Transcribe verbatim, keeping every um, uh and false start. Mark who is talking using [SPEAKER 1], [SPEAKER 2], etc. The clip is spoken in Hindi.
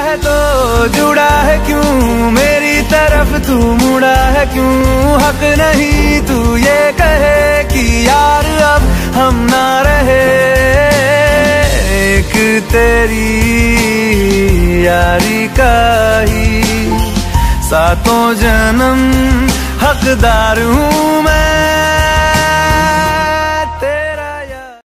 [SPEAKER 1] है तो जुड़ा है क्यों, मेरी तरफ तू मुड़ा है क्यों। हक नहीं तू ये कहे कि यार अब हम ना रहे, एक तेरी यारी का ही सातों जन्म हकदार हूँ मैं।